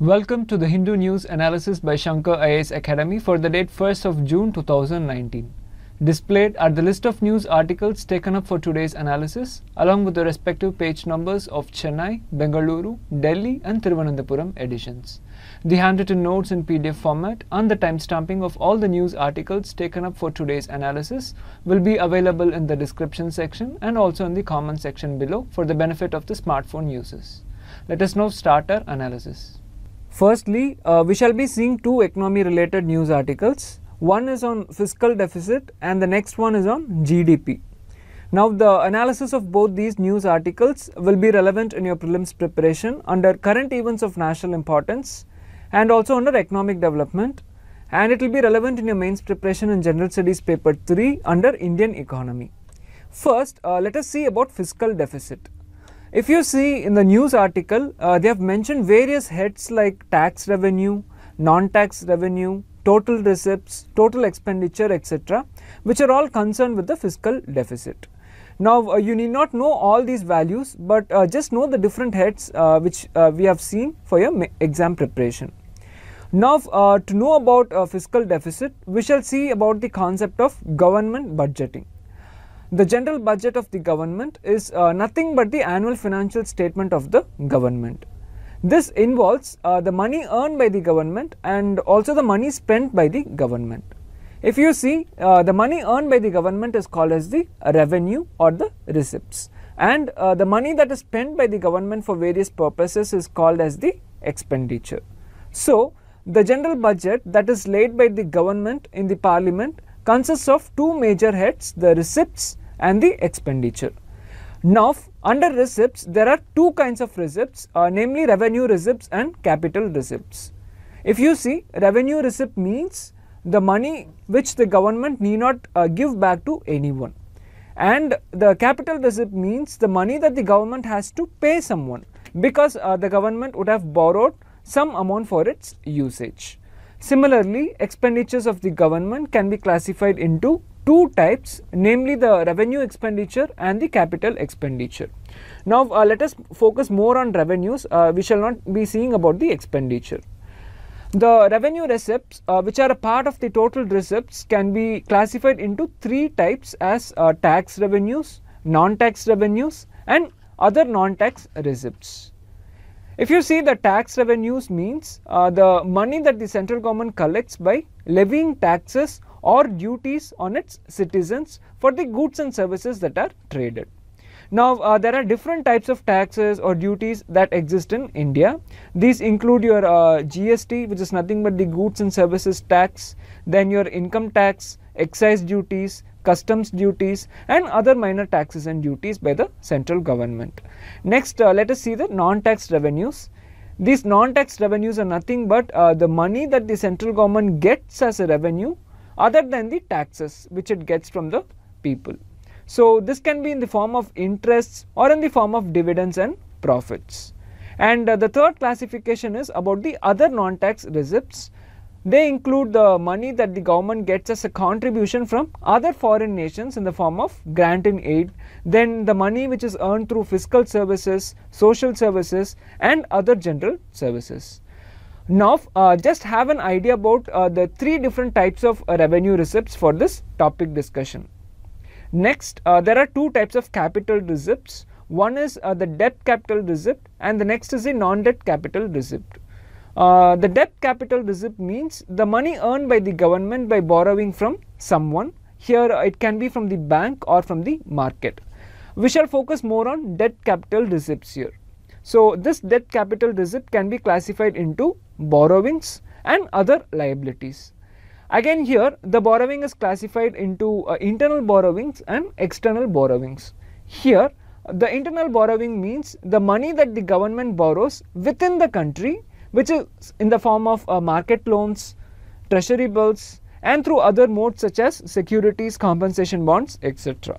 Welcome to the Hindu News Analysis by Shankar IAS Academy for the date 1st of June 2019. Displayed are the list of news articles taken up for today's analysis, along with the respective page numbers of Chennai, Bengaluru, Delhi and Thiruvananthapuram editions. The handwritten notes in PDF format and the timestamping of all the news articles taken up for today's analysis will be available in the description section and also in the comment section below for the benefit of the smartphone users. Let us now start our analysis. Firstly, we shall be seeing two economy related news articles. One is on fiscal deficit and the next one is on GDP. Now the analysis of both these news articles will be relevant in your prelims preparation under current events of national importance and also under economic development, and it will be relevant in your mains preparation in general studies paper 3 under Indian economy. First, let us see about fiscal deficit. If you see in the news article, they have mentioned various heads like tax revenue, non-tax revenue, total receipts, total expenditure, etc., which are all concerned with the fiscal deficit. Now, you need not know all these values, but just know the different heads which we have seen for your exam preparation. Now, to know about fiscal deficit, we shall see about the concept of government budgeting. The general budget of the government is nothing but the annual financial statement of the government. This involves the money earned by the government and also the money spent by the government. If you see, the money earned by the government is called as the revenue or the receipts, and the money that is spent by the government for various purposes is called as the expenditure. So, the general budget that is laid by the government in the parliament consists of two major heads, the receipts and the expenditure. Now, under receipts, there are two kinds of receipts, namely revenue receipts and capital receipts. If you see, revenue receipt means the money which the government need not give back to anyone, and the capital receipt means the money that the government has to pay someone because the government would have borrowed some amount for its usage. Similarly, expenditures of the government can be classified into two types, namely the revenue expenditure and the capital expenditure. Now, let us focus more on revenues. We shall not be seeing about the expenditure. The revenue receipts, which are a part of the total receipts, can be classified into three types as tax revenues, non-tax revenues and other non-tax receipts. If you see, the tax revenues means the money that the central government collects by levying taxes or duties on its citizens for the goods and services that are traded. Now, there are different types of taxes or duties that exist in India. These include your GST, which is nothing but the goods and services tax, then your income tax, excise duties, customs duties and other minor taxes and duties by the central government. Next, let us see the non-tax revenues. These non-tax revenues are nothing but the money that the central government gets as a revenue other than the taxes which it gets from the people. So, this can be in the form of interests or in the form of dividends and profits. And the third classification is about the other non-tax receipts. They include the money that the government gets as a contribution from other foreign nations in the form of grant and aid, then the money which is earned through fiscal services, social services and other general services. Now, just have an idea about the three different types of revenue receipts for this topic discussion. Next, there are two types of capital receipts. One is the debt capital receipt and the next is the non-debt capital receipt. The debt capital receipt means the money earned by the government by borrowing from someone. Here it can be from the bank or from the market. We shall focus more on debt capital receipts here. So, this debt capital receipt can be classified into borrowings and other liabilities. Again, here the borrowing is classified into internal borrowings and external borrowings. Here the internal borrowing means the money that the government borrows within the country, which is in the form of market loans, treasury bills and through other modes such as securities, compensation bonds, etc.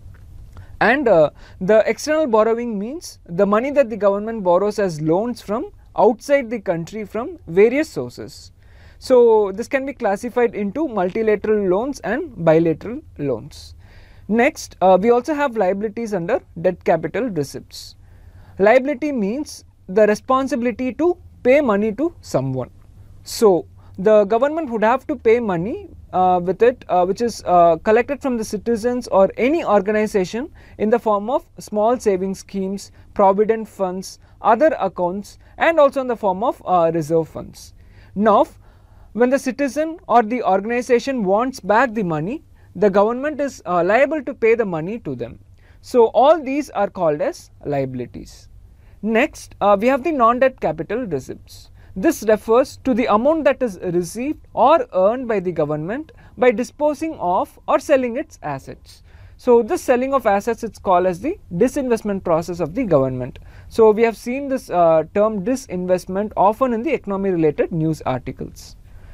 And the external borrowing means the money that the government borrows as loans from outside the country from various sources. So, this can be classified into multilateral loans and bilateral loans. Next, we also have liabilities under debt capital receipts. Liability means the responsibility to pay money to someone. So the government would have to pay money with it which is collected from the citizens or any organization in the form of small saving schemes, provident funds, other accounts, and also in the form of reserve funds. Now when the citizen or the organization wants back the money, the government is liable to pay the money to them. So all these are called as liabilities. Next we have the non-debt capital receipts. This refers to the amount that is received or earned by the government by disposing of or selling its assets. So this selling of assets is called as the disinvestment process of the government. So we have seen this term disinvestment often in the economy related news articles.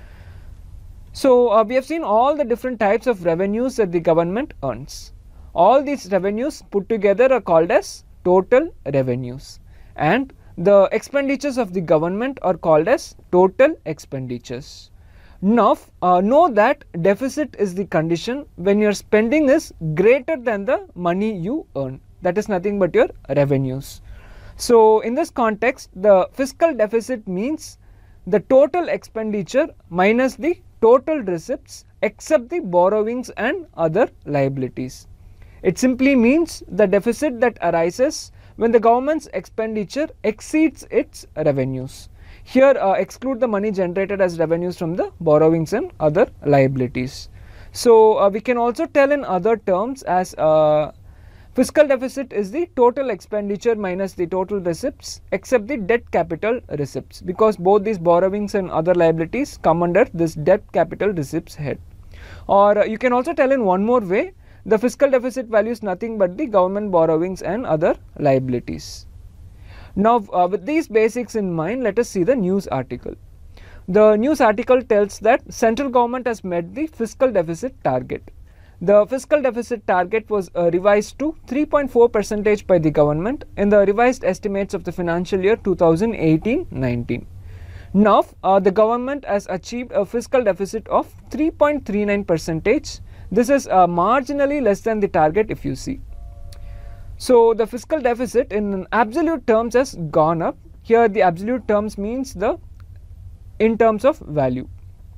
So we have seen all the different types of revenues that the government earns. All these revenues put together are called as total revenues, and the expenditures of the government are called as total expenditures. Now know that deficit is the condition when your spending is greater than the money you earn, that is nothing but your revenues. So in this context, the fiscal deficit means the total expenditure minus the total receipts except the borrowings and other liabilities. It simply means the deficit that arises when the government's expenditure exceeds its revenues. Here exclude the money generated as revenues from the borrowings and other liabilities. So we can also tell in other terms as fiscal deficit is the total expenditure minus the total receipts except the debt capital receipts, because both these borrowings and other liabilities come under this debt capital receipts head. Or you can also tell in one more way, the fiscal deficit value is nothing but the government borrowings and other liabilities. Now with these basics in mind, let us see the news article. The news article tells that central government has met the fiscal deficit target. The fiscal deficit target was revised to 3.4% by the government in the revised estimates of the financial year 2018-19. Now the government has achieved a fiscal deficit of 3.39%. This is marginally less than the target if you see. So the fiscal deficit in absolute terms has gone up. Here the absolute terms means in terms of value.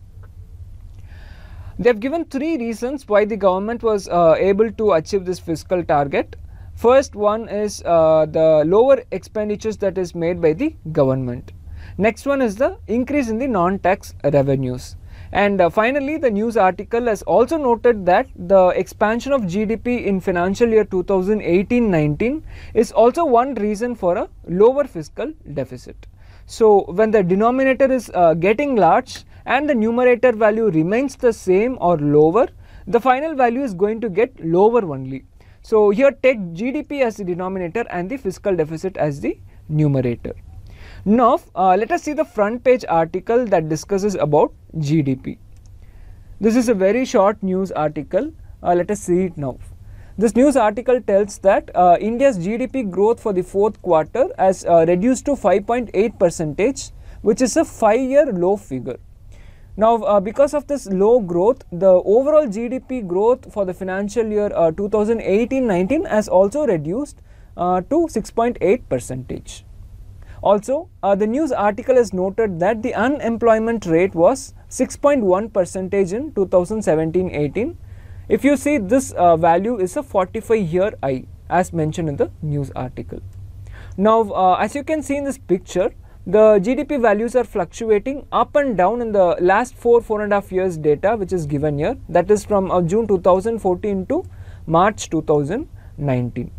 They have given three reasons why the government was able to achieve this fiscal target. First one is the lower expenditures that is made by the government. Next one is the increase in the non-tax revenues. And finally, the news article has also noted that the expansion of GDP in financial year 2018-19 is also one reason for a lower fiscal deficit. So when the denominator is getting large and the numerator value remains the same or lower, the final value is going to get lower only. So here take GDP as the denominator and the fiscal deficit as the numerator. Now let us see the front page article that discusses about GDP. This is a very short news article. Let us see it now. This news article tells that India's GDP growth for the fourth quarter has reduced to 5.8%, which is a 5-year low figure. Now because of this low growth, the overall GDP growth for the financial year 2018-19 has also reduced to 6.8%. Also, the news article has noted that the unemployment rate was 6.1% in 2017-18. If you see, this value is a 45-year high as mentioned in the news article. Now, as you can see in this picture, the GDP values are fluctuating up and down in the last 4.5 years data which is given here, that is from June 2014 to March 2019.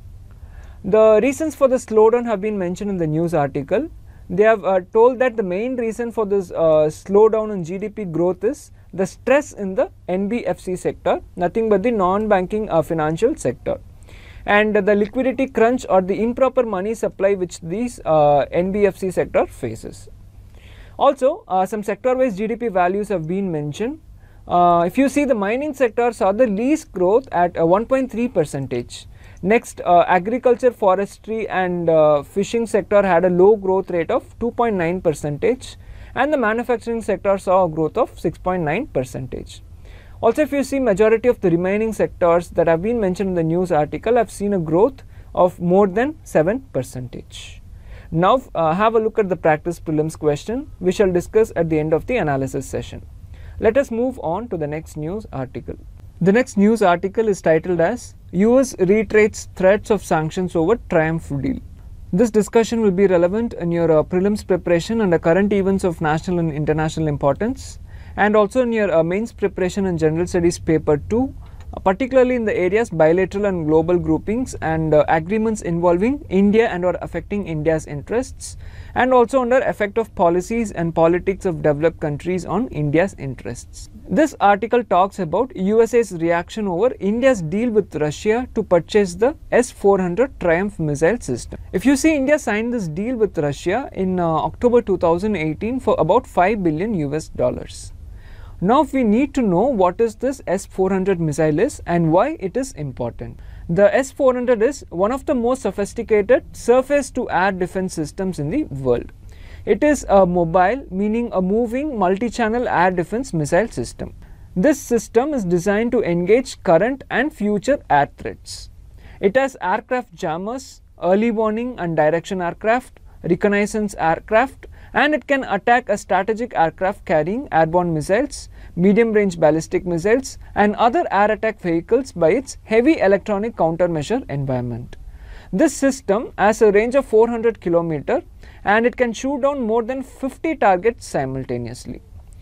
The reasons for the slowdown have been mentioned in the news article. They have told that the main reason for this slowdown in GDP growth is the stress in the NBFC sector, nothing but the non-banking financial sector, and the liquidity crunch or the improper money supply which these NBFC sector faces. Also, some sector-wise GDP values have been mentioned. If you see, the mining sector saw the least growth at 1.3%. Next, agriculture, forestry and fishing sector had a low growth rate of 2.9%, and the manufacturing sector saw a growth of 6.9%. Also, if you see, majority of the remaining sectors that have been mentioned in the news article have seen a growth of more than 7%. Now have a look at the practice prelims question we shall discuss at the end of the analysis session. Let us move on to the next news article. The next news article is titled as US reiterates threats of sanctions over Triumph deal. This discussion will be relevant in your prelims preparation and the current events of national and international importance, and also in your mains preparation and general studies paper 2, particularly in the areas bilateral and global groupings and agreements involving India and or affecting India's interests, and also under effect of policies and politics of developed countries on India's interests. This article talks about USA's reaction over India's deal with Russia to purchase the S-400 Triumph missile system. If you see, India signed this deal with Russia in October 2018 for about $5 billion. Now we need to know what is this S-400 missile is and why it is important. The S-400 is one of the most sophisticated surface-to-air defense systems in the world. It is a mobile, meaning a moving multi-channel air defense missile system. This system is designed to engage current and future air threats. It has aircraft jammers, early warning and direction aircraft, reconnaissance aircraft, and it can attack a strategic aircraft carrying airborne missiles, medium-range ballistic missiles, and other air attack vehicles by its heavy electronic countermeasure environment. This system has a range of 400 km and it can shoot down more than 50 targets simultaneously.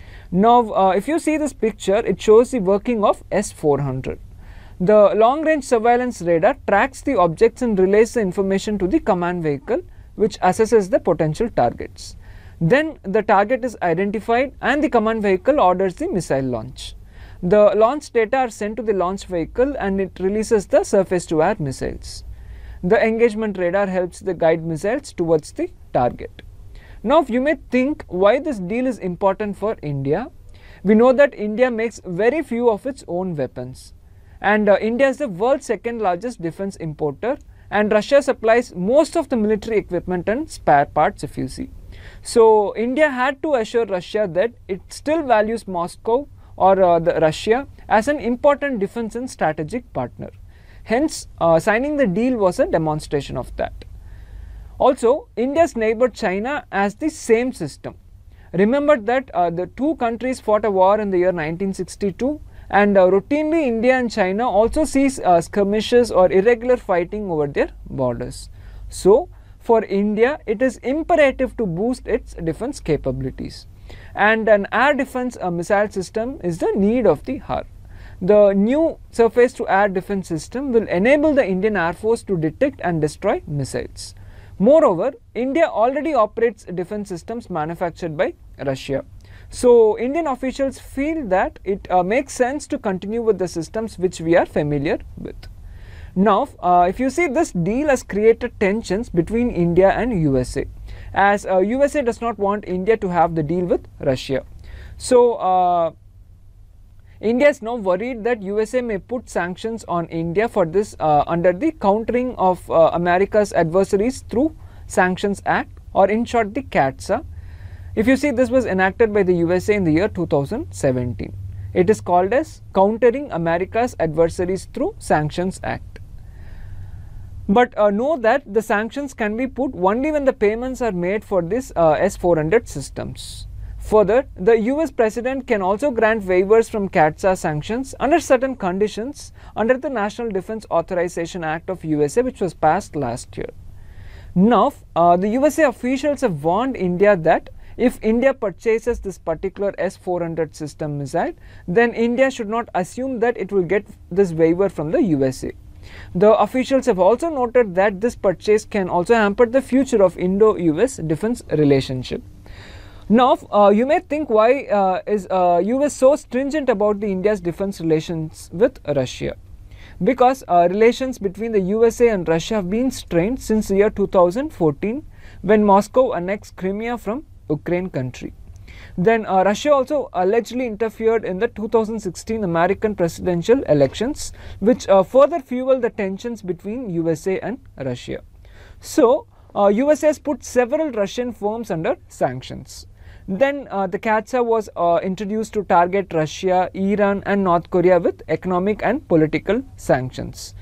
Now, if you see this picture, it shows the working of S-400. The long-range surveillance radar tracks the objects and relays the information to the command vehicle, which assesses the potential targets. Then the target is identified and the command vehicle orders the missile launch. The launch data are sent to the launch vehicle and it releases the surface-to-air missiles. The engagement radar helps the guide missiles towards the target. Now you may think why this deal is important for India. We know that India makes very few of its own weapons, and India is the world's second largest defense importer, and Russia supplies most of the military equipment and spare parts if you see. So India had to assure Russia that it still values Moscow or Russia as an important defense and strategic partner. Hence, signing the deal was a demonstration of that. Also, India's neighbor China has the same system. Remember that the two countries fought a war in the year 1962, and routinely India and China also sees skirmishes or irregular fighting over their borders. So, for India, it is imperative to boost its defense capabilities, and an air defense missile system is the need of the hour. The new surface-to-air defense system will enable the Indian Air Force to detect and destroy missiles. Moreover, India already operates defense systems manufactured by Russia. So, Indian officials feel that it makes sense to continue with the systems which we are familiar with. Now, if you see, this deal has created tensions between India and USA, as USA does not want India to have the deal with Russia. So, India is now worried that USA may put sanctions on India for this under the Countering of America's Adversaries Through Sanctions Act, or in short the CAATSA. If you see, this was enacted by the USA in the year 2017. It is called as Countering America's Adversaries Through Sanctions Act. But know that the sanctions can be put only when the payments are made for this S-400 systems. Further, the US President can also grant waivers from CAATSA sanctions under certain conditions under the National Defense Authorization Act of USA, which was passed last year. Now, the USA officials have warned India that if India purchases this particular S-400 system missile, then India should not assume that it will get this waiver from the USA. The officials have also noted that this purchase can also hamper the future of Indo-US defense relationship. Now, you may think, why is US so stringent about the India's defense relations with Russia? Because relations between the USA and Russia have been strained since the year 2014, when Moscow annexed Crimea from Ukraine country. Then Russia also allegedly interfered in the 2016 American presidential elections, which further fueled the tensions between USA and Russia. So, USA has put several Russian firms under sanctions. Then the CAATSA was introduced to target Russia, Iran and North Korea with economic and political sanctions.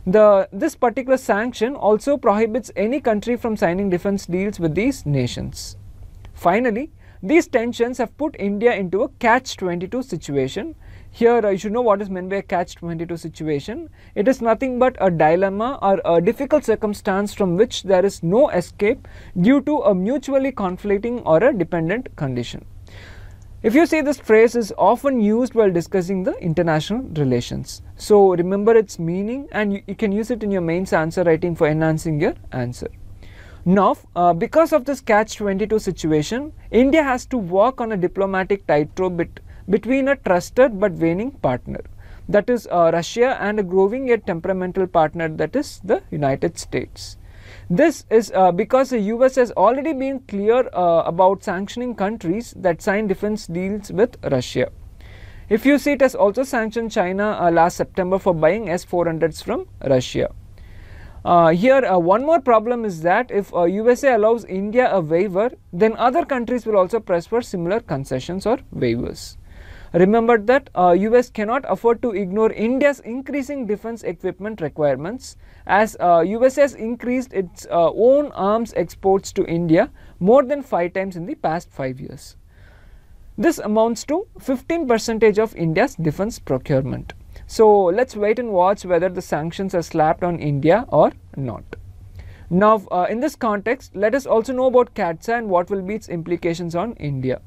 This particular sanction also prohibits any country from signing defense deals with these nations. Finally, these tensions have put India into a catch-22 situation. Here you should know what is meant by a catch-22 situation. It is nothing but a dilemma or a difficult circumstance from which there is no escape due to a mutually conflicting or a dependent condition. If you see, this phrase is often used while discussing the international relations. So remember its meaning, and you can use it in your mains answer writing for enhancing your answer. Now, because of this catch-22 situation, India has to walk on a diplomatic tightrope between a trusted but waning partner, that is Russia, and a growing yet temperamental partner, that is the United States. This is because the US has already been clear about sanctioning countries that sign defense deals with Russia. If you see, it has also sanctioned China last September for buying S-400s from Russia. Here one more problem is that if USA allows India a waiver, then other countries will also press for similar concessions or waivers. Remember that US cannot afford to ignore India's increasing defense equipment requirements, as US has increased its own arms exports to India more than 5 times in the past 5 years. This amounts to 15% of India's defense procurement. So let's wait and watch whether the sanctions are slapped on India or not. Now, in this context, let us also know about CAATSA and what will be its implications on India.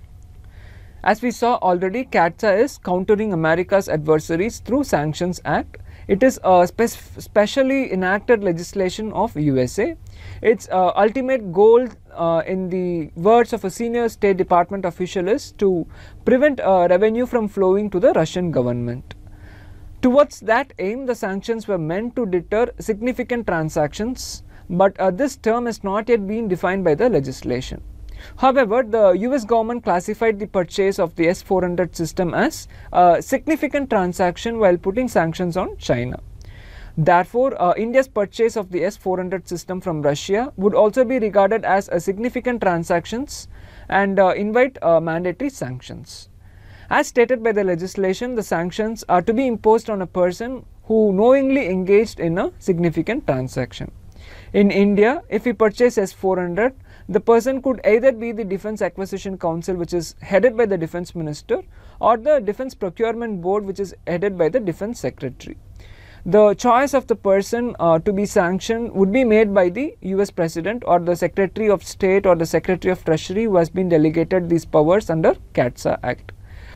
As we saw already, CAATSA is Countering America's Adversaries Through Sanctions Act. It is a specially enacted legislation of USA. Its ultimate goal, in the words of a senior State Department official, is to prevent revenue from flowing to the Russian government. Towards that aim, the sanctions were meant to deter significant transactions, but this term has not yet been defined by the legislation. However, the US government classified the purchase of the S-400 system as a significant transaction while putting sanctions on China. Therefore, India's purchase of the S-400 system from Russia would also be regarded as a significant transactions and invite mandatory sanctions. As stated by the legislation, the sanctions are to be imposed on a person who knowingly engaged in a significant transaction. In India, if we purchase S-400, the person could either be the Defence Acquisition Council, which is headed by the Defence Minister, or the Defence Procurement Board, which is headed by the Defence Secretary. The choice of the person to be sanctioned would be made by the US President or the Secretary of State or the Secretary of Treasury, who has been delegated these powers under CAATSA Act.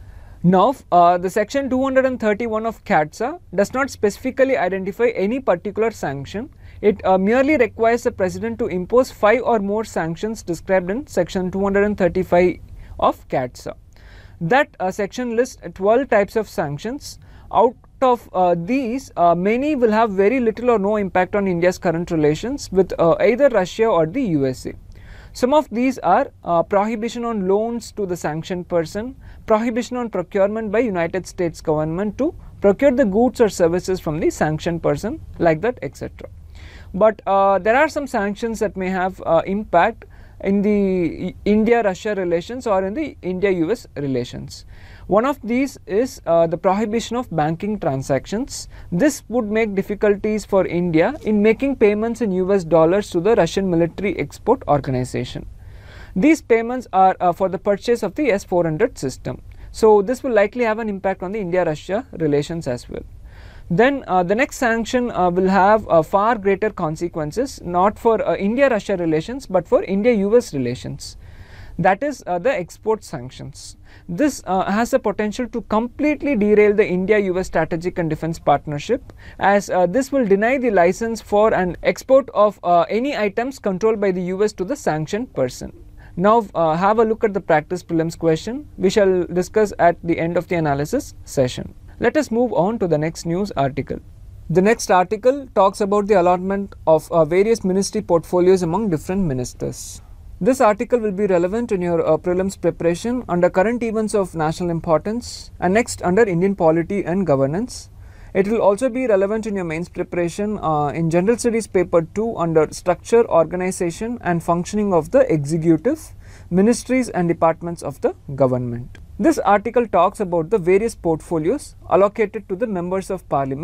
Now, the section 231 of CAATSA does not specifically identify any particular sanction. It merely requires the President to impose 5 or more sanctions described in section 235 of CAATSA. That section lists 12 types of sanctions. Out of these, many will have very little or no impact on India's current relations with either Russia or the USA. Some of these are prohibition on loans to the sanctioned person, prohibition on procurement by United States government to procure the goods or services from the sanctioned person, like that, etc. But there are some sanctions that may have impact in the India-Russia relations or in the India-US relations. One of these is the prohibition of banking transactions. This would make difficulties for India in making payments in US dollars to the Russian Military Export Organization. These payments are for the purchase of the S-400 system. So this will likely have an impact on the India-Russia relations as well. Then the next sanction will have far greater consequences, not for India-Russia relations but for India-US relations. That is the export sanctions. This has the potential to completely derail the India-US strategic and defense partnership, as this will deny the license for an export of any items controlled by the US to the sanctioned person. Now have a look at the practice prelims question. We shall discuss at the end of the analysis session. Let us move on to the next news article. The next article talks about the allotment of various ministry portfolios among different ministers. This article will be relevant in your prelims preparation under current events of national importance, and next under Indian polity and governance. It will also be relevant in your mains preparation in General Studies paper 2 under structure, organization and functioning of the executive, ministries and departments of the government. This article talks about the various portfolios allocated to the members of parliament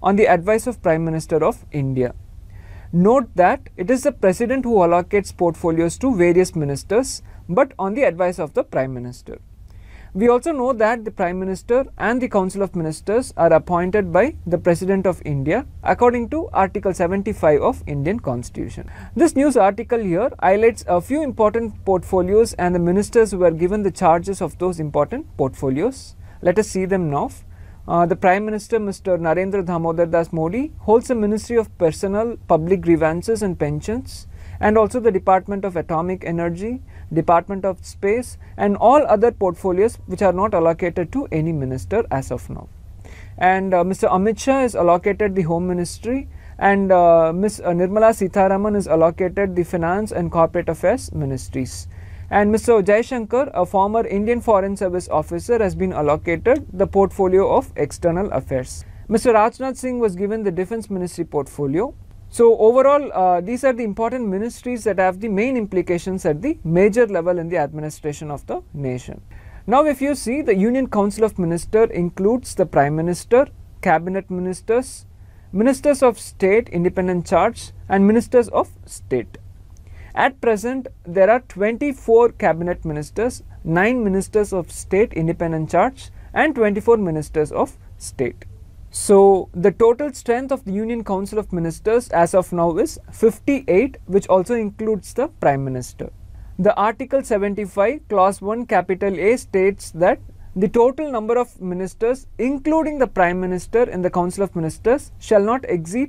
on the advice of Prime Minister of India. Note that it is the President who allocates portfolios to various ministers, but on the advice of the Prime Minister. We also know that the Prime Minister and the Council of Ministers are appointed by the President of India according to Article 75 of Indian Constitution. This news article here highlights a few important portfolios and the ministers who were given the charges of those important portfolios. Let us see them now. The Prime Minister, Mr. Narendra Damodar Das Modi, holds the Ministry of Personnel, Public Grievances and Pensions, and also the Department of Atomic Energy, Department of Space, and all other portfolios which are not allocated to any minister as of now. And Mr. Amit Shah is allocated the Home Ministry, and Ms. Nirmala Sitharaman is allocated the Finance and Corporate Affairs Ministries. And Mr. Jaishankar, a former Indian Foreign Service officer, has been allocated the portfolio of External Affairs. Mr. Rajnath Singh was given the Defence Ministry portfolio. So overall, these are the important ministries that have the main implications at the major level in the administration of the nation. Now if you see, the Union Council of Ministers includes the Prime Minister, Cabinet Ministers, Ministers of State Independent Charge, and Ministers of State. At present, there are 24 Cabinet Ministers, 9 Ministers of State Independent Charge, and 24 Ministers of State. So the total strength of the Union Council of Ministers as of now is 58, which also includes the Prime Minister. The Article 75 Clause 1 capital A states that the total number of ministers, including the Prime Minister in the Council of Ministers, shall not exceed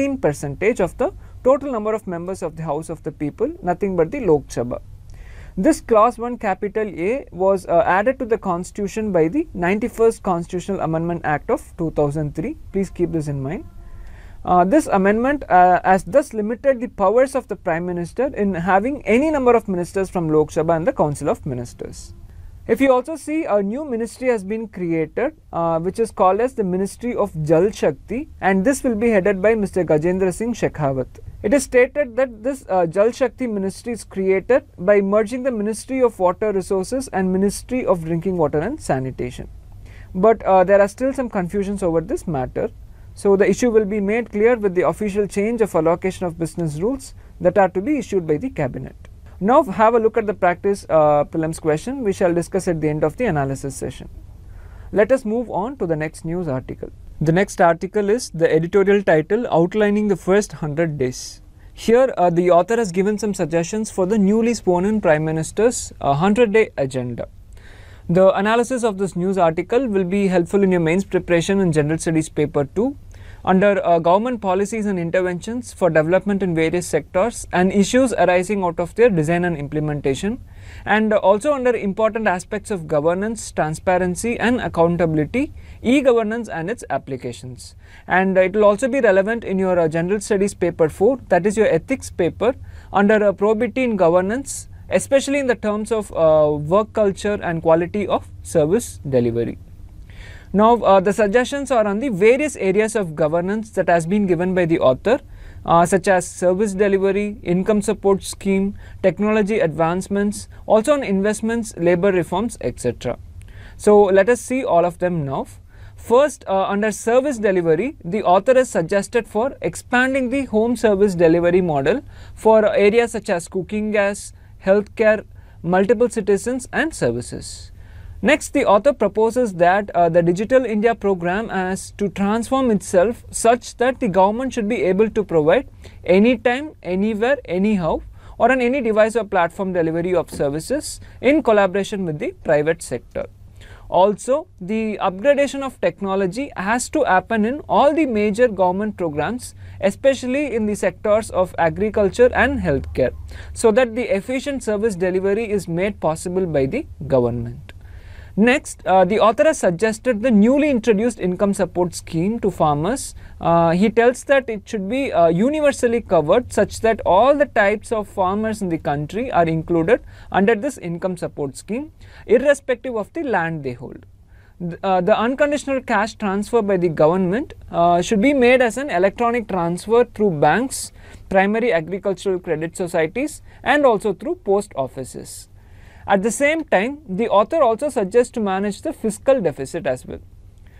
15% of the total number of members of the House of the People, nothing but the Lok Sabha. This clause 1 capital A was added to the constitution by the 91st Constitutional Amendment Act of 2003. Please keep this in mind. This amendment has thus limited the powers of the Prime Minister in having any number of ministers from Lok Sabha and the Council of Ministers. If you also see, a new ministry has been created which is called as the Ministry of Jal Shakti, and this will be headed by Mr. Gajendra Singh Shekhawat. It is stated that this Jal Shakti ministry is created by merging the Ministry of Water Resources and Ministry of Drinking Water and Sanitation. But there are still some confusions over this matter. So the issue will be made clear with the official change of allocation of business rules that are to be issued by the Cabinet. Now have a look at the practice prelims question. We shall discuss at the end of the analysis session. Let us move on to the next news article. The next article is the editorial title outlining the first 100 days. Here the author has given some suggestions for the newly sworn in Prime Minister's 100-day agenda. The analysis of this news article will be helpful in your mains preparation in General Studies paper 2. Under government policies and interventions for development in various sectors and issues arising out of their design and implementation, and also under important aspects of governance, transparency and accountability, e-governance and its applications. And it will also be relevant in your General Studies paper 4, that is your ethics paper, under probity in governance, especially in the terms of work culture and quality of service delivery. Now the suggestions are on the various areas of governance that has been given by the author, such as service delivery, income support scheme, technology advancements, also on investments, labour reforms, etc. So let us see all of them now. First, under service delivery, the author has suggested for expanding the home service delivery model for areas such as cooking gas, healthcare, multiple citizens and services. Next, the author proposes that the Digital India program has to transform itself such that the government should be able to provide anytime, anywhere, anyhow, or on any device or platform delivery of services in collaboration with the private sector. Also, the upgradation of technology has to happen in all the major government programs, especially in the sectors of agriculture and healthcare, so that the efficient service delivery is made possible by the government. Next, the author has suggested the newly introduced income support scheme to farmers. He tells that it should be universally covered such that all the types of farmers in the country are included under this income support scheme, irrespective of the land they hold. The unconditional cash transfer by the government should be made as an electronic transfer through banks, primary agricultural credit societies, and also through post offices. At the same time, the author also suggests to manage the fiscal deficit as well.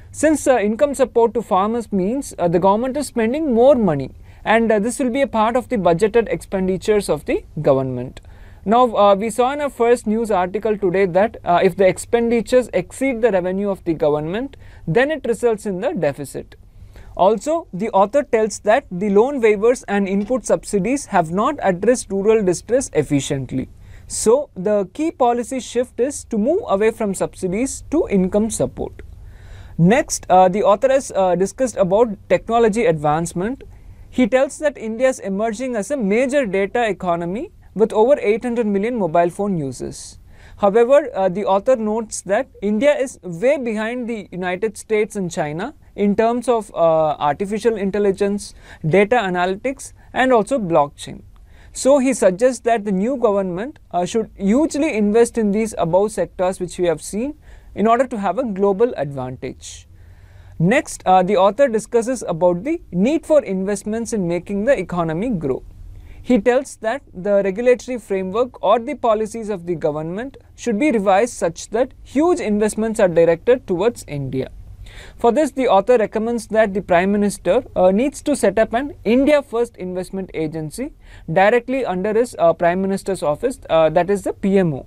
Since income support to farmers means the government is spending more money, and this will be a part of the budgeted expenditures of the government. Now, we saw in our first news article today that if the expenditures exceed the revenue of the government, then it results in the deficit. Also, the author tells that the loan waivers and input subsidies have not addressed rural distress efficiently. So, the key policy shift is to move away from subsidies to income support. Next, the author has discussed about technology advancement. He tells that India is emerging as a major data economy with over 800 million mobile phone users. However, the author notes that India is way behind the United States and China in terms of artificial intelligence, data analytics, and also blockchain. So he suggests that the new government should hugely invest in these above sectors which we have seen in order to have a global advantage. Next, the author discusses about the need for investments in making the economy grow. He tells that the regulatory framework or the policies of the government should be revised such that huge investments are directed towards India. For this, the author recommends that the Prime Minister needs to set up an India First Investment Agency directly under his Prime Minister's office, that is the PMO.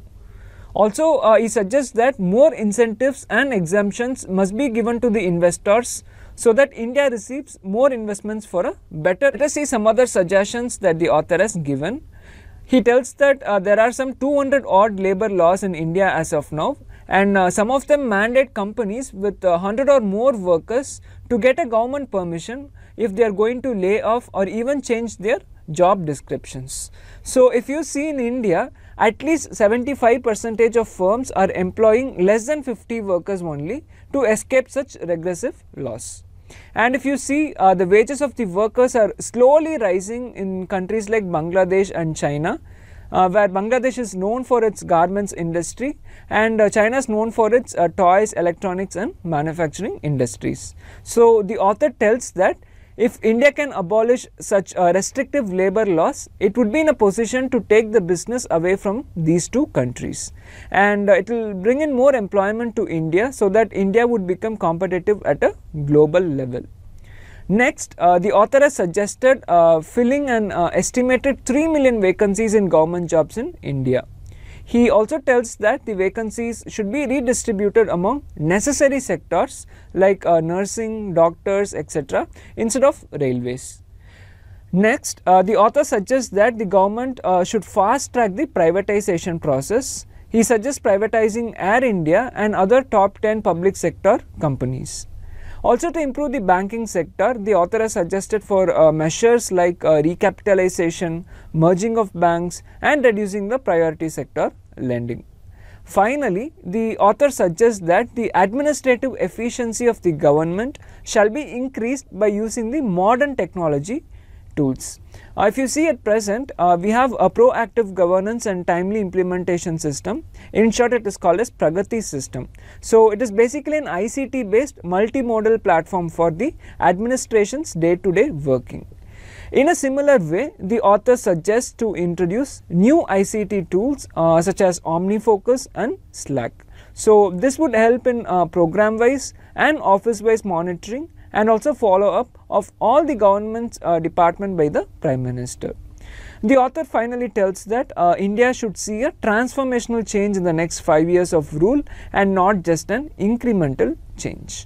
Also, he suggests that more incentives and exemptions must be given to the investors so that India receives more investments for a better. Let us see some other suggestions that the author has given. He tells that there are some 200 odd labor laws in India as of now, and some of them mandate companies with 100 or more workers to get a government permission if they are going to lay off or even change their job descriptions. So if you see in India, at least 75% of firms are employing less than 50 workers only to escape such regressive laws. And if you see, the wages of the workers are slowly rising in countries like Bangladesh and China, where Bangladesh is known for its garments industry and China is known for its toys, electronics and manufacturing industries. So the author tells that if India can abolish such restrictive labor laws, it would be in a position to take the business away from these two countries, and it will bring in more employment to India so that India would become competitive at a global level. Next, the author has suggested filling an estimated 3 million vacancies in government jobs in India. He also tells that the vacancies should be redistributed among necessary sectors like nursing, doctors, etc. instead of railways. Next, the author suggests that the government should fast track the privatization process. He suggests privatizing Air India and other top 10 public sector companies. Also, to improve the banking sector, the author has suggested for measures like recapitalization, merging of banks and reducing the priority sector lending. Finally, the author suggests that the administrative efficiency of the government shall be increased by using the modern technology tools. If you see at present, we have a proactive governance and timely implementation system. In short, it is called as Pragati system. So it is basically an ICT based multimodal platform for the administration's day-to-day working. In a similar way, the author suggests to introduce new ICT tools such as OmniFocus and Slack. So this would help in program-wise and office-wise monitoring and also follow up of all the government's department by the Prime Minister. The author finally tells that India should see a transformational change in the next 5 years of rule and not just an incremental change.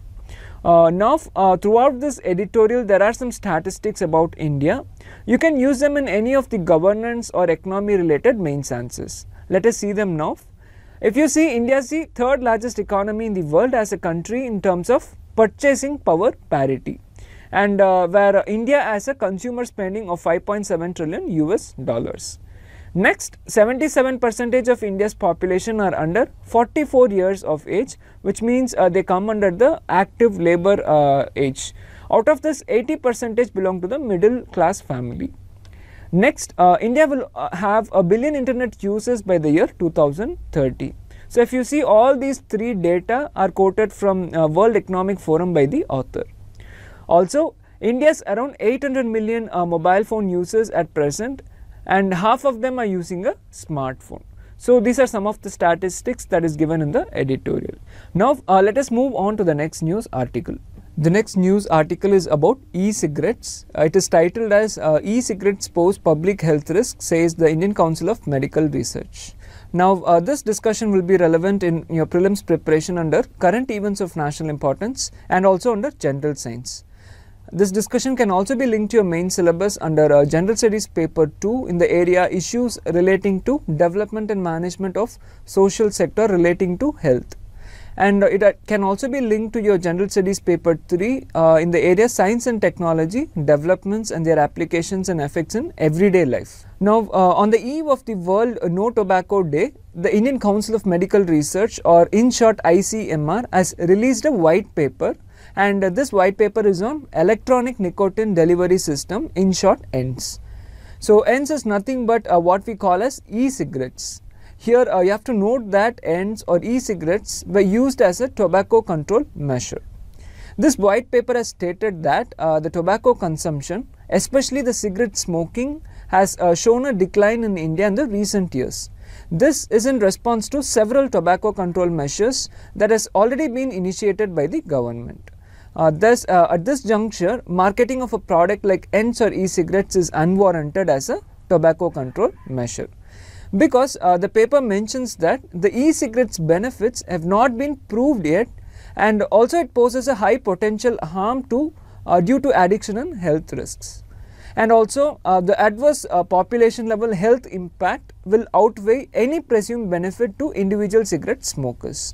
Now, throughout this editorial, there are some statistics about India. You can use them in any of the governance or economy related main answers. Let us see them now. If you see, India is the third largest economy in the world as a country in terms of purchasing power parity, and where India has a consumer spending of 5.7 trillion US dollars. Next, 77% of India's population are under 44 years of age, which means they come under the active labor age. Out of this, 80% belong to the middle class family. Next, India will have a billion internet users by the year 2030. So if you see, all these three data are quoted from World Economic Forum by the author. Also, India is around 800 million mobile phone users at present, and half of them are using a smartphone. So these are some of the statistics that is given in the editorial. Now let us move on to the next news article. The next news article is about e-cigarettes. It is titled as E-cigarettes pose public health risk, says the Indian Council of Medical Research. Now this discussion will be relevant in your prelims preparation under current events of national importance and also under general science. This discussion can also be linked to your main syllabus under General Studies paper 2 in the area issues relating to development and management of social sector relating to health. And it can also be linked to your General Studies paper 3 in the area science and technology, developments and their applications and effects in everyday life. Now on the eve of the World No Tobacco Day, the Indian Council of Medical Research, or in short ICMR, has released a white paper, and this white paper is on electronic nicotine delivery system, in short ENDS. So ENDS is nothing but what we call as e-cigarettes. Here you have to note that ENDS or e-cigarettes were used as a tobacco control measure. This white paper has stated that the tobacco consumption, especially the cigarette smoking, has shown a decline in India in the recent years. This is in response to several tobacco control measures that has already been initiated by the government. Thus, at this juncture, marketing of a product like ENDS or e-cigarettes is unwarranted as a tobacco control measure. Because the paper mentions that the e-cigarettes benefits have not been proved yet, and also it poses a high potential harm due to addiction and health risks. And also the adverse population level health impact will outweigh any presumed benefit to individual cigarette smokers.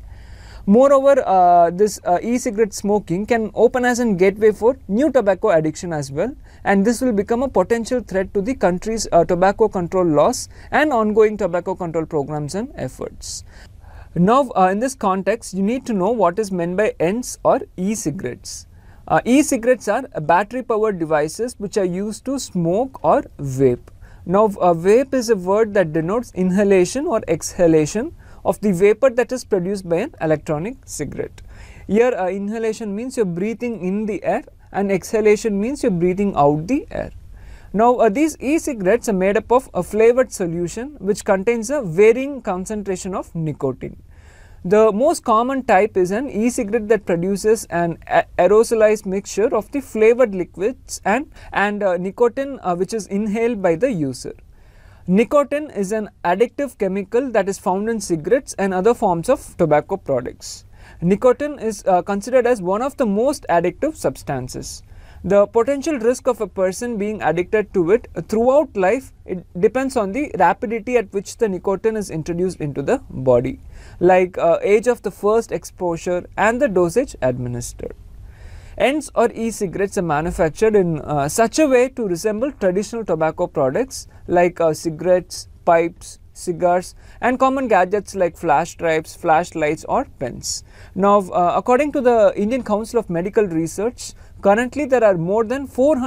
Moreover, this e-cigarette smoking can open as a gateway for new tobacco addiction as well, and this will become a potential threat to the country's tobacco control laws and ongoing tobacco control programs and efforts. Now in this context, you need to know what is meant by ENDS or e-cigarettes. E-cigarettes are battery powered devices which are used to smoke or vape. Now vape is a word that denotes inhalation or exhalation of the vapor that is produced by an electronic cigarette. Here inhalation means you are breathing in the air and exhalation means you are breathing out the air. Now these e-cigarettes are made up of a flavored solution which contains a varying concentration of nicotine. The most common type is an e-cigarette that produces an aerosolized mixture of the flavored liquids and nicotine which is inhaled by the user. Nicotine is an addictive chemical that is found in cigarettes and other forms of tobacco products. Nicotine is considered as one of the most addictive substances. The potential risk of a person being addicted to it throughout life, it depends on the rapidity at which the nicotine is introduced into the body, like age of the first exposure and the dosage administered. ENDS or e-cigarettes are manufactured in such a way to resemble traditional tobacco products like cigarettes, pipes, cigars and common gadgets like flash drives, flashlights or pens. Now according to the Indian Council of Medical Research, currently there are more than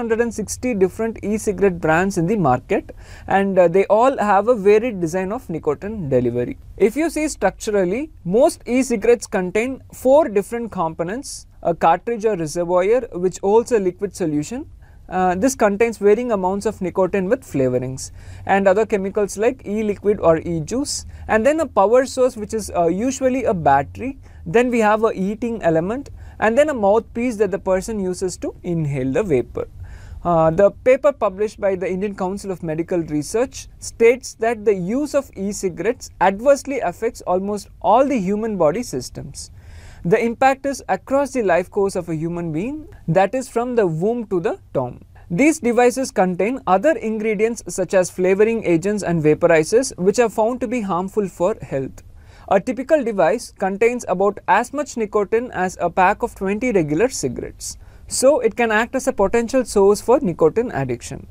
460 different e-cigarette brands in the market, and they all have a varied design of nicotine delivery. If you see structurally, most e-cigarettes contain 4 different components: a cartridge or reservoir which holds a liquid solution. This contains varying amounts of nicotine with flavorings and other chemicals like e-liquid or e-juice, and then a power source which is usually a battery. Then we have a heating element, and then a mouthpiece that the person uses to inhale the vapor. The paper published by the Indian Council of Medical Research states that the use of e-cigarettes adversely affects almost all the human body systems. The impact is across the life course of a human being, that is from the womb to the tomb. These devices contain other ingredients such as flavoring agents and vaporizers which are found to be harmful for health. A typical device contains about as much nicotine as a pack of 20 regular cigarettes. So it can act as a potential source for nicotine addiction.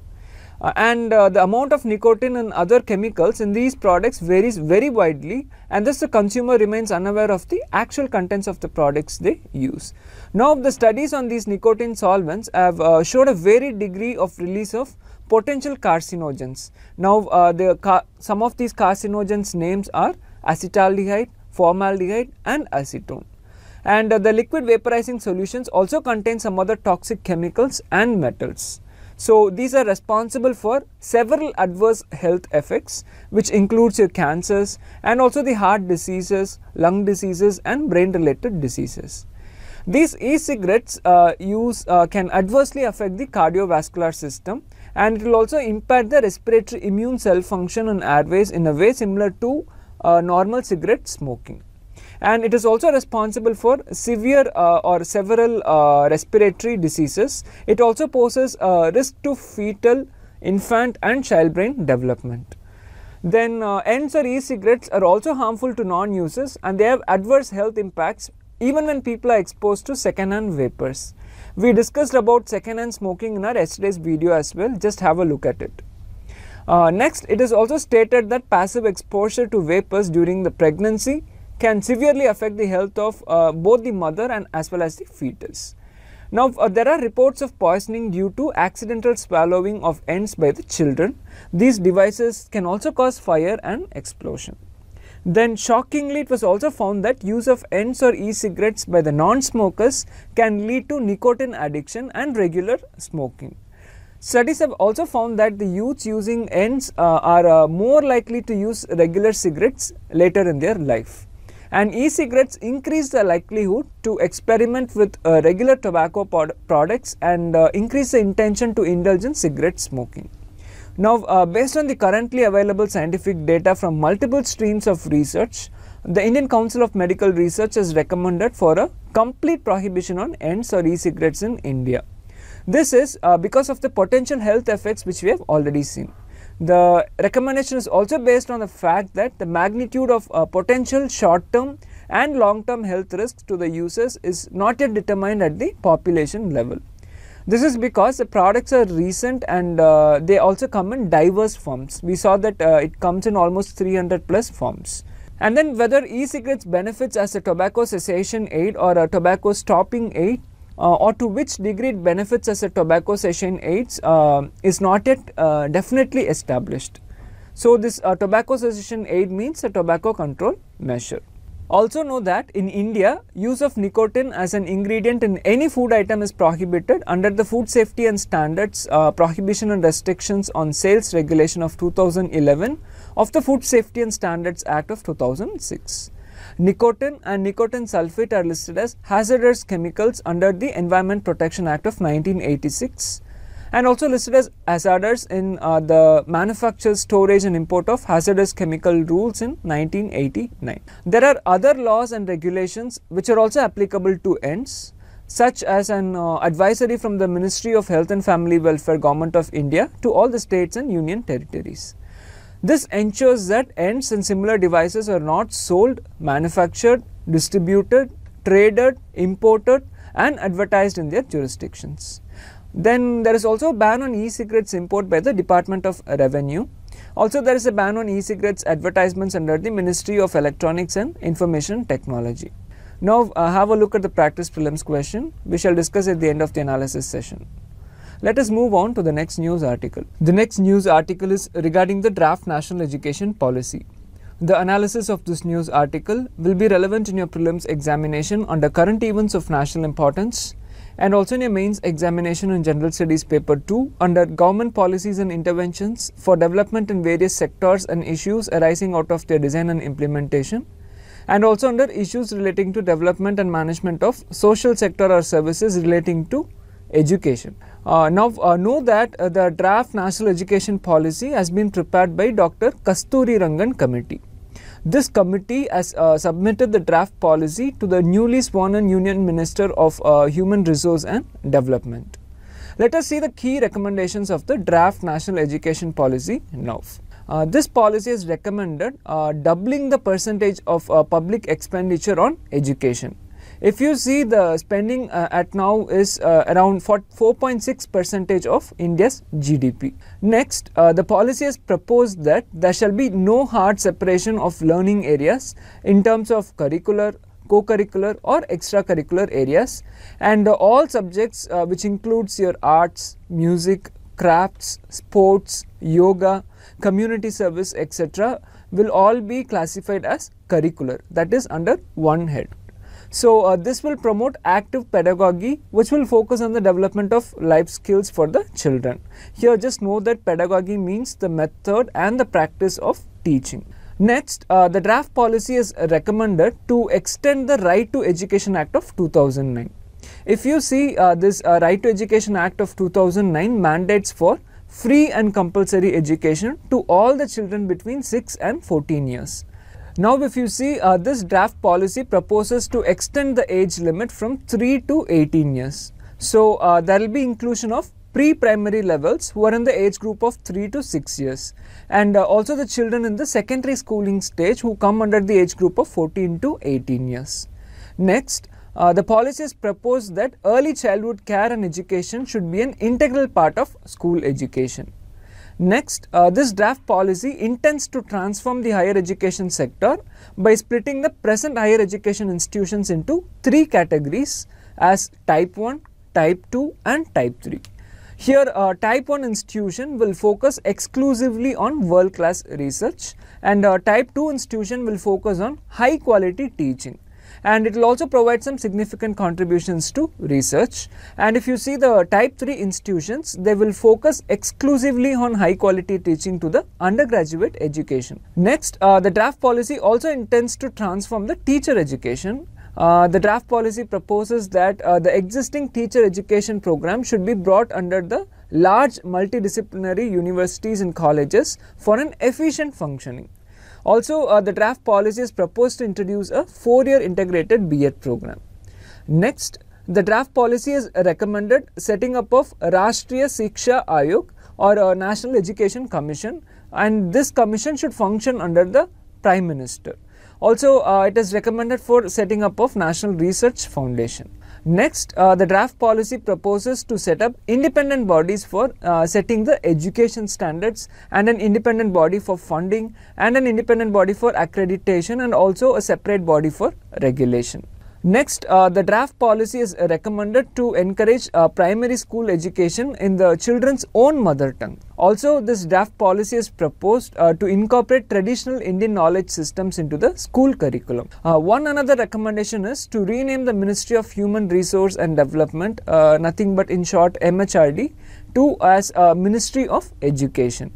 The amount of nicotine and other chemicals in these products varies very widely, and thus the consumer remains unaware of the actual contents of the products they use. Now the studies on these nicotine solvents have showed a varied degree of release of potential carcinogens. Now some of these carcinogens names are acetaldehyde, formaldehyde and acetone. And the liquid vaporizing solutions also contain some other toxic chemicals and metals. So these are responsible for several adverse health effects, which includes your cancers and also the heart diseases, lung diseases and brain related diseases. These e-cigarettes can adversely affect the cardiovascular system, and it will also impair the respiratory immune cell function and airways in a way similar to normal cigarette smoking. And it is also responsible for severe or several respiratory diseases. It also poses a risk to fetal, infant and child brain development. Then ends or e-cigarettes are also harmful to non-users, and they have adverse health impacts even when people are exposed to second-hand vapors. We discussed about second-hand smoking in our yesterday's video as well. Just have a look at it. Next, it is also stated that passive exposure to vapors during the pregnancy can severely affect the health of both the mother and as well as the fetus. Now, there are reports of poisoning due to accidental swallowing of ends by the children. These devices can also cause fire and explosion. Then shockingly, it was also found that use of ends or e-cigarettes by the non-smokers can lead to nicotine addiction and regular smoking. Studies have also found that the youths using ends are more likely to use regular cigarettes later in their life. And e-cigarettes increase the likelihood to experiment with regular tobacco products and increase the intention to indulge in cigarette smoking. Now, based on the currently available scientific data from multiple streams of research, the Indian Council of Medical Research has recommended for a complete prohibition on ends or e-cigarettes in India. This is because of the potential health effects which we have already seen. The recommendation is also based on the fact that the magnitude of potential short-term and long-term health risks to the users is not yet determined at the population level. This is because the products are recent and they also come in diverse forms. We saw that it comes in almost 300 plus forms. And then whether e-cigarettes benefits as a tobacco cessation aid or a tobacco stopping aid, or to which degree it benefits as a tobacco cessation aids is not yet definitely established. So this tobacco cessation aid means a tobacco control measure. Also know that in India, use of nicotine as an ingredient in any food item is prohibited under the Food Safety and Standards Prohibition and Restrictions on Sales Regulation of 2011 of the Food Safety and Standards Act of 2006. Nicotine and nicotine sulfate are listed as hazardous chemicals under the Environment Protection Act of 1986 and also listed as hazardous in the manufacture, storage and import of hazardous chemical rules in 1989. There are other laws and regulations which are also applicable to ends, such as an advisory from the Ministry of Health and Family Welfare, Government of India to all the states and union territories. This ensures that ends and similar devices are not sold, manufactured, distributed, traded, imported and advertised in their jurisdictions. Then there is also a ban on e-cigarettes import by the Department of Revenue. Also there is a ban on e-cigarettes advertisements under the Ministry of Electronics and Information Technology. Now have a look at the practice prelims question. We shall discuss at the end of the analysis session. Let us move on to the next news article. The next news article is regarding the draft National Education Policy. The analysis of this news article will be relevant in your prelims examination under current events of national importance and also in your mains examination in General Studies paper 2 under government policies and interventions for development in various sectors and issues arising out of their design and implementation, and also under issues relating to development and management of social sector or services relating to education. Know that the draft National Education Policy has been prepared by Dr. Kasturi Rangan Committee. This committee has submitted the draft policy to the newly sworn-in Union Minister of Human Resource and Development. Let us see the key recommendations of the draft National Education Policy now. This policy has recommended doubling the percentage of public expenditure on education. If you see, the spending at now is around 4.6% of India's GDP. Next, the policy has proposed that there shall be no hard separation of learning areas in terms of curricular, co-curricular or extracurricular areas, and all subjects which includes your arts, music, crafts, sports, yoga, community service, etc. will all be classified as curricular, that is under one head. So this will promote active pedagogy, which will focus on the development of life skills for the children. Here just know that pedagogy means the method and the practice of teaching. Next, the draft policy is recommended to extend the Right to Education Act of 2009. If you see this Right to Education Act of 2009 mandates for free and compulsory education to all the children between 6 and 14 years. Now if you see this draft policy proposes to extend the age limit from 3 to 18 years. So there will be inclusion of pre-primary levels who are in the age group of 3 to 6 years, and also the children in the secondary schooling stage who come under the age group of 14 to 18 years. Next, the policies propose that early childhood care and education should be an integral part of school education. Next, this draft policy intends to transform the higher education sector by splitting the present higher education institutions into 3 categories as Type 1, Type 2 and Type 3. Here, Type 1 institution will focus exclusively on world-class research, and Type 2 institution will focus on high-quality teaching. And it will also provide some significant contributions to research. And if you see the Type 3 institutions, they will focus exclusively on high quality teaching to the undergraduate education. Next, the draft policy also intends to transform the teacher education. The draft policy proposes that the existing teacher education program should be brought under the large multidisciplinary universities and colleges for an efficient functioning. Also, the draft policy is proposed to introduce a 4-year integrated B.Ed program. Next, the draft policy is recommended setting up of Rashtriya Shiksha Ayog or a National Education Commission, and this commission should function under the Prime Minister. Also, it is recommended for setting up of National Research Foundation. Next, the draft policy proposes to set up independent bodies for setting the education standards, and an independent body for funding, and an independent body for accreditation, and also a separate body for regulation. Next, the draft policy is recommended to encourage primary school education in the children's own mother tongue. Also, this draft policy is proposed to incorporate traditional Indian knowledge systems into the school curriculum. One another recommendation is to rename the Ministry of Human Resource and Development, nothing but in short MHRD, to as Ministry of Education.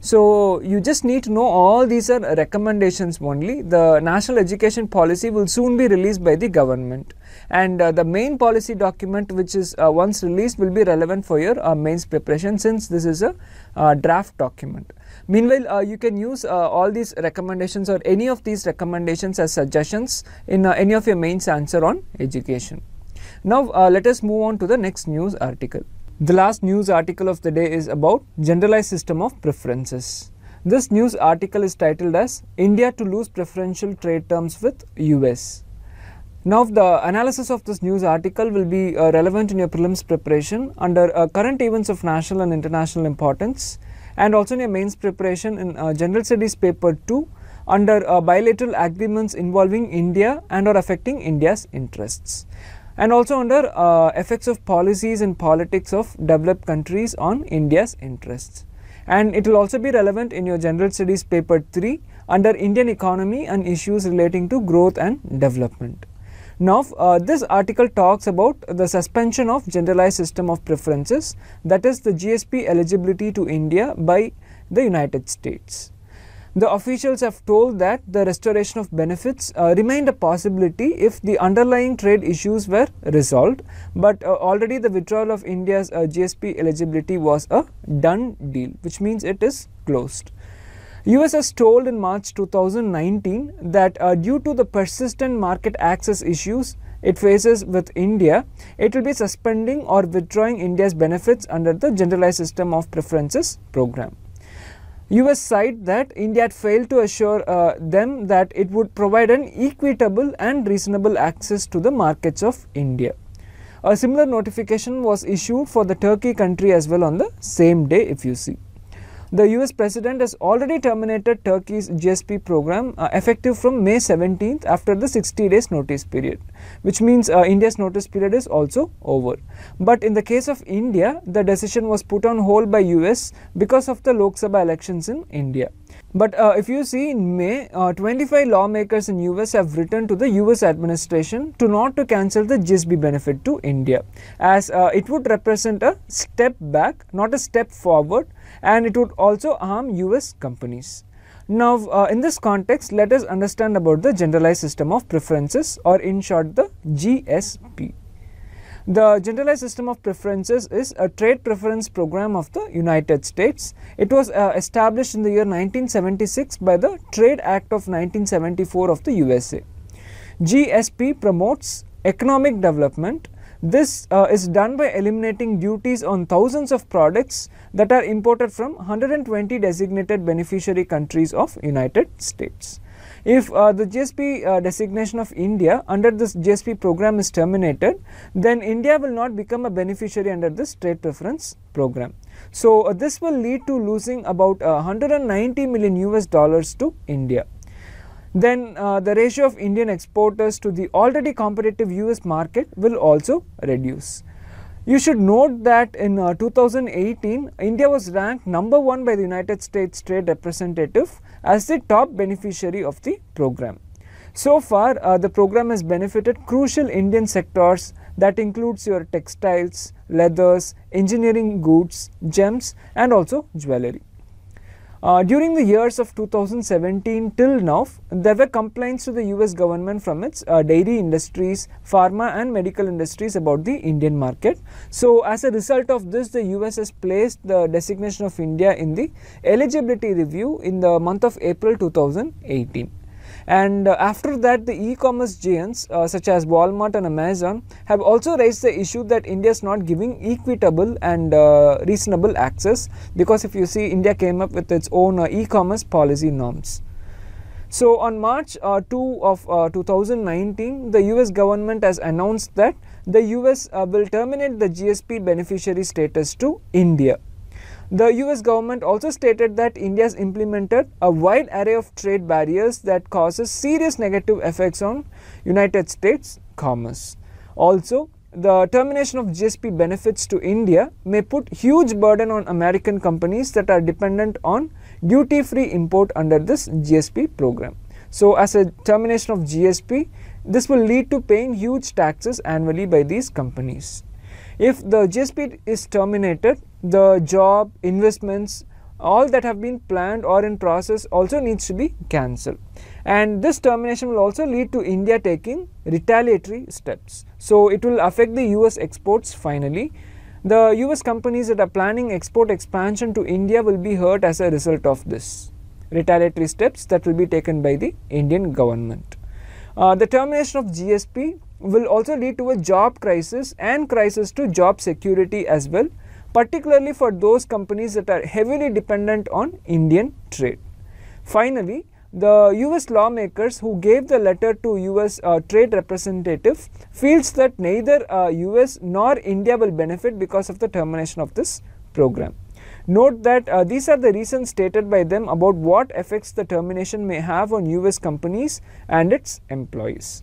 So you just need to know all these are recommendations only. The National Education Policy will soon be released by the government, and the main policy document which is once released will be relevant for your mains preparation, since this is a draft document. Meanwhile, you can use all these recommendations or any of these recommendations as suggestions in any of your mains answer on education. Now let us move on to the next news article. The last news article of the day is about generalized system of preferences. This news article is titled as India to lose preferential trade terms with US. Now the analysis of this news article will be relevant in your prelims preparation under current events of national and international importance, and also in your mains preparation in General Studies paper 2 under bilateral agreements involving India and or affecting India's interests, and also under effects of policies and politics of developed countries on India's interests. And it will also be relevant in your General Studies paper 3 under Indian economy and issues relating to growth and development. Now this article talks about the suspension of generalized system of preferences, that is the GSP eligibility to India by the United States. The officials have told that the restoration of benefits remained a possibility if the underlying trade issues were resolved, but already the withdrawal of India's GSP eligibility was a done deal, which means it is closed. US has told in March 2019 that due to the persistent market access issues it faces with India, it will be suspending or withdrawing India's benefits under the Generalized System of Preferences program. US side that India had failed to assure them that it would provide an equitable and reasonable access to the markets of India. A similar notification was issued for the Turkey country as well on the same day, if you see. The US President has already terminated Turkey's GSP program effective from May 17th after the 60 days notice period, which means India's notice period is also over. But in the case of India, the decision was put on hold by US because of the Lok Sabha elections in India. But if you see in May, 25 lawmakers in US have written to the US administration to not to cancel the GSP benefit to India, as it would represent a step back, not a step forward, and it would also harm US companies. Now, in this context, let us understand about the Generalized System of Preferences, or in short the GSP. The Generalized System of Preferences is a trade preference program of the United States. It was established in the year 1976 by the Trade Act of 1974 of the USA. GSP promotes economic development. This is done by eliminating duties on thousands of products that are imported from 120 designated beneficiary countries of United States. If the GSP designation of India under this GSP program is terminated, then India will not become a beneficiary under this trade preference program. So this will lead to losing about 190 million US dollars to India. Then the ratio of Indian exporters to the already competitive US market will also reduce. You should note that in 2018, India was ranked number 1 by the United States Trade Representative as the top beneficiary of the program. So far, the program has benefited crucial Indian sectors that includes your textiles, leathers, engineering goods, gems, and also jewellery. During the years of 2017 till now, there were complaints to the US government from its dairy industries, pharma and medical industries about the Indian market. So as a result of this, the US has placed the designation of India in the eligibility review in the month of April 2018. And after that, the e-commerce giants such as Walmart and Amazon have also raised the issue that India is not giving equitable and reasonable access, because if you see, India came up with its own e-commerce policy norms. So on March 2 of 2019, the US government has announced that the US will terminate the GSP beneficiary status to India. The US government also stated that India has implemented a wide array of trade barriers that causes serious negative effects on United States commerce. Also, the termination of GSP benefits to India may put huge burden on American companies that are dependent on duty-free import under this GSP program. So as a termination of GSP, this will lead to paying huge taxes annually by these companies. If the GSP is terminated, the job, investments, all that have been planned or in process also needs to be cancelled. And this termination will also lead to India taking retaliatory steps. So it will affect the US exports finally. The US companies that are planning export expansion to India will be hurt as a result of this retaliatory steps that will be taken by the Indian government. The termination of GSP will also lead to a job crisis and crisis to job security as well, particularly for those companies that are heavily dependent on Indian trade. Finally, the US lawmakers who gave the letter to US trade representative feels that neither US nor India will benefit because of the termination of this program. Note that these are the reasons stated by them about what effects the termination may have on US companies and its employees.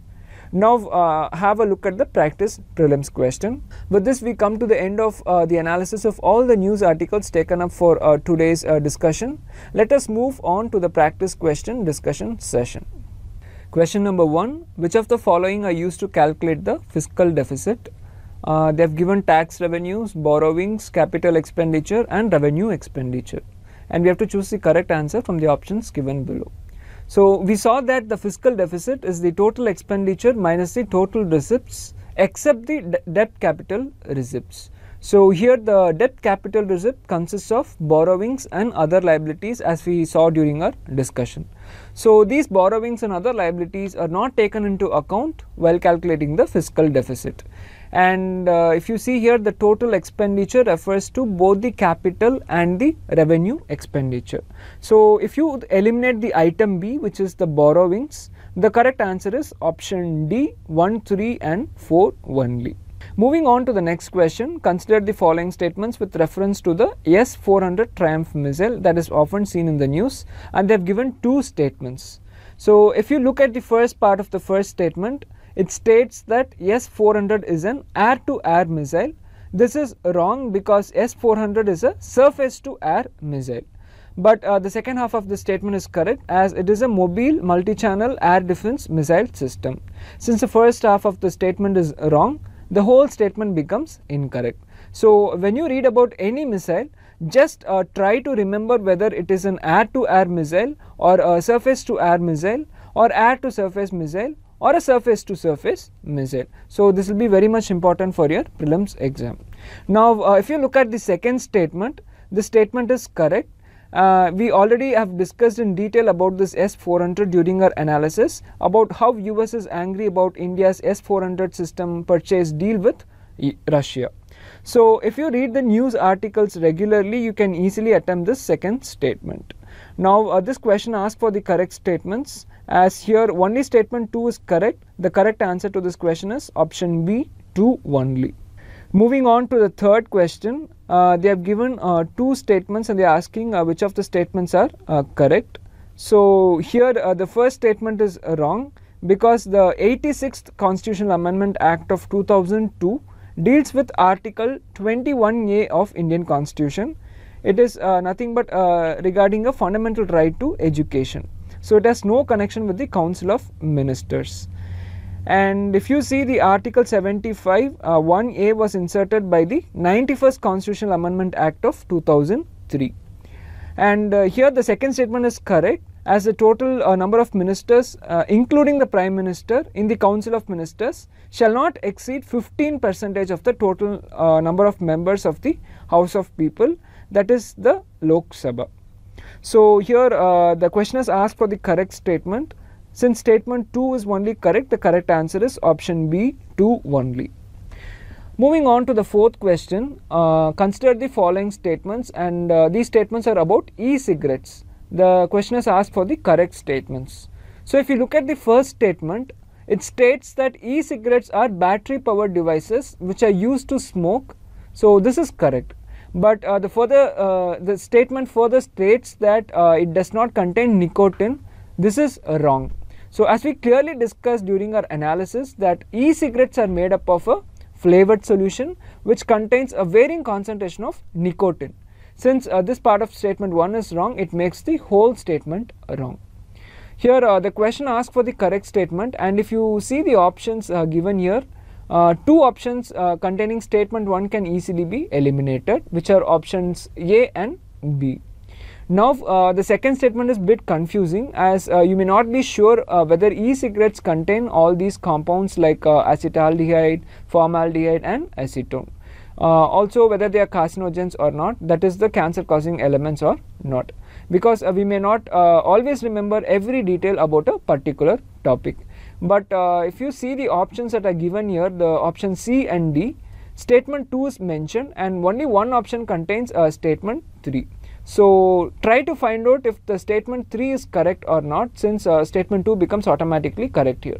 Now have a look at the practice prelims question. With this, we come to the end of the analysis of all the news articles taken up for today's discussion. Let us move on to the practice question discussion session. Question number 1. Which of the following are used to calculate the fiscal deficit? They have given tax revenues, borrowings, capital expenditure and revenue expenditure. And we have to choose the correct answer from the options given below. So we saw that the fiscal deficit is the total expenditure minus the total receipts except the debt capital receipts. So here the debt capital receipt consists of borrowings and other liabilities, as we saw during our discussion. So these borrowings and other liabilities are not taken into account while calculating the fiscal deficit. And if you see here, the total expenditure refers to both the capital and the revenue expenditure. So if you eliminate the item B, which is the borrowings, the correct answer is option D, 1, 3 and 4 only. Moving on to the next question, consider the following statements with reference to the S-400 Triumph missile that is often seen in the news, and they have given two statements. So if you look at the first part of the first statement, it states that S-400 is an air-to-air missile. This is wrong because S-400 is a surface-to-air missile. But the second half of the statement is correct, as it is a mobile multi-channel air defense missile system. Since the first half of the statement is wrong, the whole statement becomes incorrect. So when you read about any missile, just try to remember whether it is an air-to-air missile or a surface-to-air missile or air-to-surface missile or a surface-to-surface missile. So this will be very much important for your prelims exam. Now if you look at the second statement, the statement is correct. We already have discussed in detail about this S-400 during our analysis about how US is angry about India's S-400 system purchase deal with Russia. So if you read the news articles regularly, you can easily attempt this second statement. Now this question asks for the correct statements, as here only statement 2 is correct. The correct answer to this question is option B, 2 only. Moving on to the third question, they have given 2 statements and they are asking which of the statements are correct. So here the first statement is wrong, because the 86th Constitutional Amendment Act of 2002 deals with Article 21A of Indian Constitution. It is nothing but regarding a fundamental right to education. So it has no connection with the Council of Ministers. And if you see the Article 75, 1A was inserted by the 91st Constitutional Amendment Act of 2003. And here the second statement is correct, as the total number of ministers including the Prime Minister in the Council of Ministers shall not exceed 15% of the total number of members of the House of People, that is the Lok Sabha. So here the question is asked for the correct statement. Since statement 2 is only correct, the correct answer is option B, 2 only. Moving on to the fourth question, consider the following statements, and these statements are about e-cigarettes. The question is asked for the correct statements. So if you look at the first statement, it states that e-cigarettes are battery powered devices which are used to smoke. So this is correct. But the statement further states that it does not contain nicotine. This is wrong. So as we clearly discussed during our analysis, that e-cigarettes are made up of a flavored solution which contains a varying concentration of nicotine. Since this part of statement 1 is wrong, it makes the whole statement wrong. Here the question asks for the correct statement, and if you see the options given here, 2 options containing statement 1 can easily be eliminated, which are options A and B. Now the second statement is a bit confusing, as you may not be sure whether e-cigarettes contain all these compounds like acetaldehyde, formaldehyde and acetone. Also whether they are carcinogens or not, that is the cancer causing elements or not, because we may not always remember every detail about a particular topic. But if you see the options that are given here, the option C and D, statement 2 is mentioned and only one option contains statement 3. So try to find out if the statement 3 is correct or not, since statement 2 becomes automatically correct here.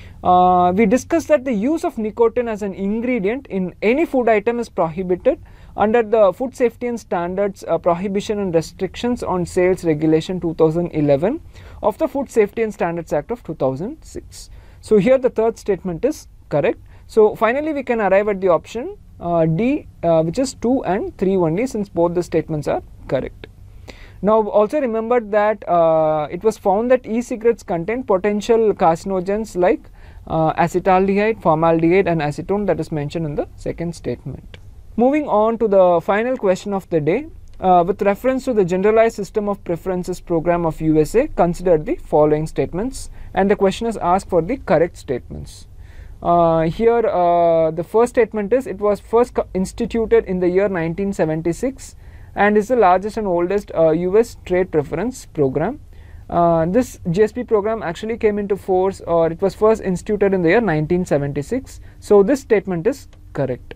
We discussed that the use of nicotine as an ingredient in any food item is prohibited under the Food Safety and Standards Prohibition and Restrictions on Sales Regulation 2011 of the Food Safety and Standards Act of 2006. So here the third statement is correct. So finally we can arrive at the option D, which is 2 and 3 only, since both the statements are correct. Now also remember that it was found that e-cigarettes contain potential carcinogens like acetaldehyde, formaldehyde and acetone, that is mentioned in the second statement. Moving on to the final question of the day, with reference to the Generalized System of Preferences program of USA, consider the following statements, and the question is asked for the correct statements. Here the first statement is, it was first instituted in the year 1976 and is the largest and oldest US trade preference program. This GSP program actually came into force, or it was first instituted in the year 1976. So this statement is correct.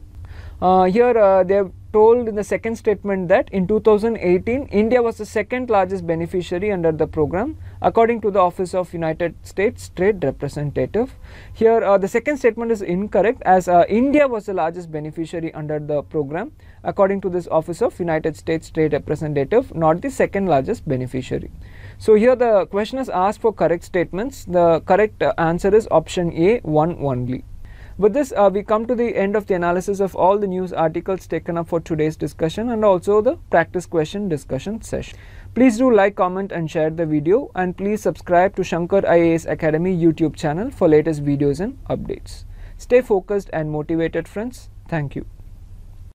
Here they have told in the second statement that in 2018 India was the second largest beneficiary under the program according to the Office of United States Trade Representative. Here the second statement is incorrect, as India was the largest beneficiary under the program according to this Office of United States Trade Representative, not the second largest beneficiary. So here the question is asked for correct statements. The correct answer is option A, 1 only. With this we come to the end of the analysis of all the news articles taken up for today's discussion and also the practice question discussion session. Please do like, comment and share the video, and please subscribe to Shankar IAS Academy YouTube channel for latest videos and updates. Stay focused and motivated, friends. Thank you.